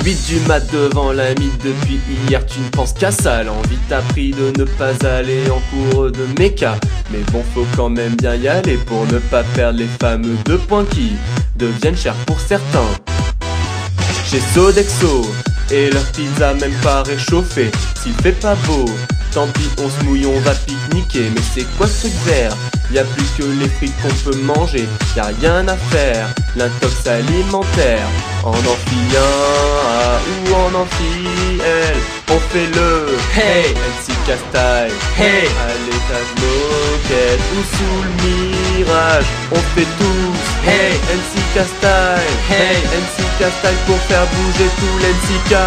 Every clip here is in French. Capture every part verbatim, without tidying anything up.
huit du mat devant la mythe, depuis hier tu ne penses qu'à ça. L'envie t'a pris de ne pas aller en cours de méca, mais bon, faut quand même bien y aller pour ne pas perdre les fameux deux points qui deviennent chers pour certains. Chez Sodexo, et leur pizza même pas réchauffée. S'il fait pas beau, tant pis, on se mouille, on va pique-niquer. Mais c'est quoi ce truc vert? Y'a plus que les frites qu'on peut manger, y'a rien à faire, l'intox alimentaire. En amphi un ou en amphi L, on fait le hey N C K style, hey à l'étage moquette ou sous le mirage. On fait tous hey N C K style, hey N C K style pour faire bouger tout l'N C K.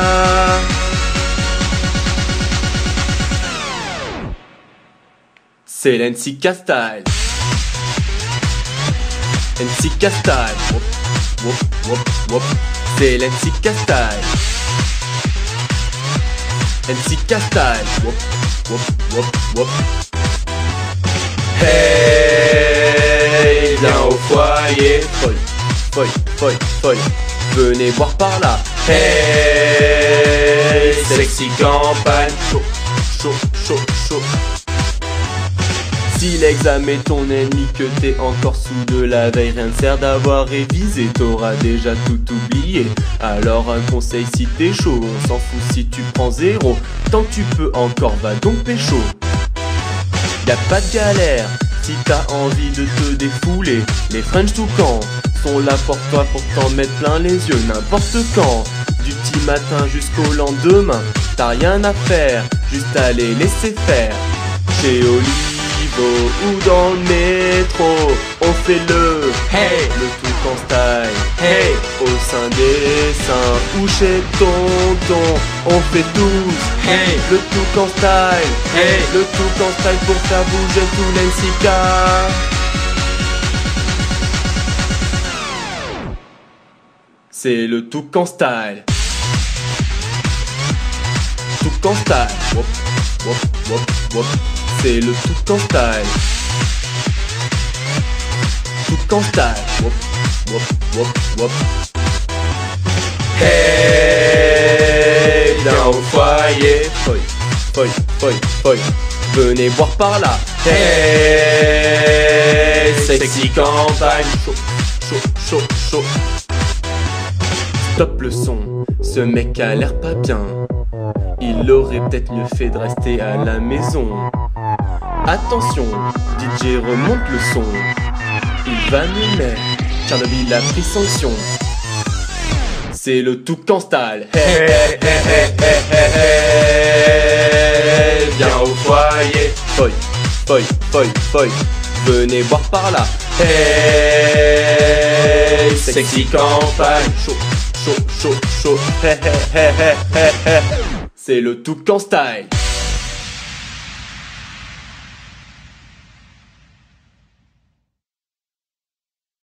C'est l'N C K style. N C K style. Wop, wop, wop, wop. C'est l'N C K style. N C K style. Wop, wop, wop, wop. Hey, viens au foyer. Foy, foy, foy, foy. Venez voir par là. Hey, sexy campagne. Chaud, chaud, chaud, chaud. Si l'examen est ton ennemi, que t'es encore sous de la veille, rien ne sert d'avoir révisé, t'auras déjà tout oublié. Alors un conseil, si t'es chaud, on s'en fout si tu prends zéro, tant que tu peux encore, va donc pécho. Y'a pas de galère si t'as envie de te défouler, les French Toucan sont là pour toi pour t'en mettre plein les yeux n'importe quand. Du petit matin jusqu'au lendemain, t'as rien à faire, juste à les laisser faire. Chez Oli ou dans le métro, on fait le hey, le Toucan style, hey, au sein des seins ou chez tonton, on fait tous hey, le Toucan style, hey, le Toucan style pour faire bouger tout l'N C K. C'est le Toucan style. Toucan style. Wop, wop, wop, wop. C'est le Toucan style. Toucan style. Wop, wop, wop, wop. Hey, viens au foyer. Foy, foy, foy, foy. Venez voir par là. Hey, sexy campagne. Chaud, chaud, chaud, chaud. Stop le son, ce mec a l'air pas bien. Il aurait peut-être mieux fait de rester à la maison. Attention, D J remonte le son. Il va nous mettre, Tchernobyl a pris sanction. C'est le Toucan style. Hey, hey, hey, hey, hey, hey, hey. Viens au foyer. Foy, foy, foy, foy. Venez voir par là. Hey, sexy campagne. Chaud, chaud, chaud, chaud. Hey, hey, hey, hey, hey, hey. C'est le Toucan style.